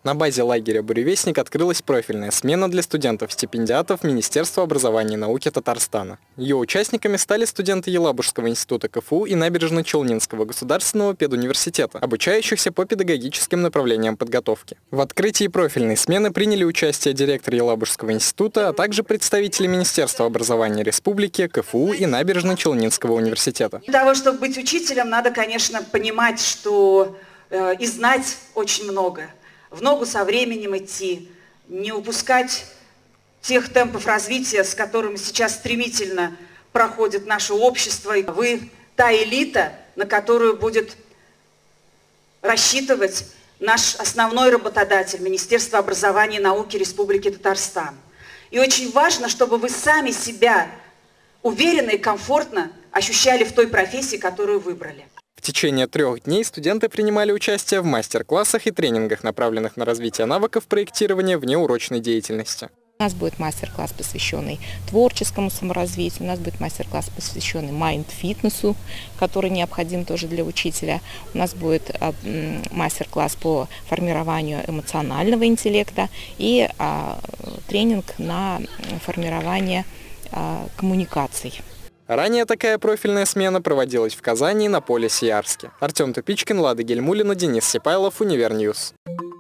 На базе лагеря «Буревестник» открылась профильная смена для студентов-стипендиатов Министерства образования и науки Татарстана. Ее участниками стали студенты Елабужского института КФУ и Набережно-Челнинского государственного педуниверситета, обучающихся по педагогическим направлениям подготовки. В открытии профильной смены приняли участие директор Елабужского института, а также представители Министерства образования Республики, КФУ и Набережно-Челнинского университета. Для того, чтобы быть учителем, надо, конечно, понимать, что и знать очень много. В ногу со временем идти, не упускать тех темпов развития, с которыми сейчас стремительно проходит наше общество. Вы та элита, на которую будет рассчитывать наш основной работодатель, Министерство образования и науки Республики Татарстан. И очень важно, чтобы вы сами себя уверенно и комфортно ощущали в той профессии, которую выбрали. В течение 3 дней студенты принимали участие в мастер-классах и тренингах, направленных на развитие навыков проектирования внеурочной деятельности. У нас будет мастер-класс, посвященный творческому саморазвитию, у нас будет мастер-класс, посвященный майнд-фитнесу, который необходим тоже для учителя. У нас будет мастер-класс по формированию эмоционального интеллекта и тренинг на формирование коммуникаций. Ранее такая профильная смена проводилась в Казани и на Поле Сиярске. Артем Тупичкин, Лада Гельмулина, Денис Сипайлов, Универньюз.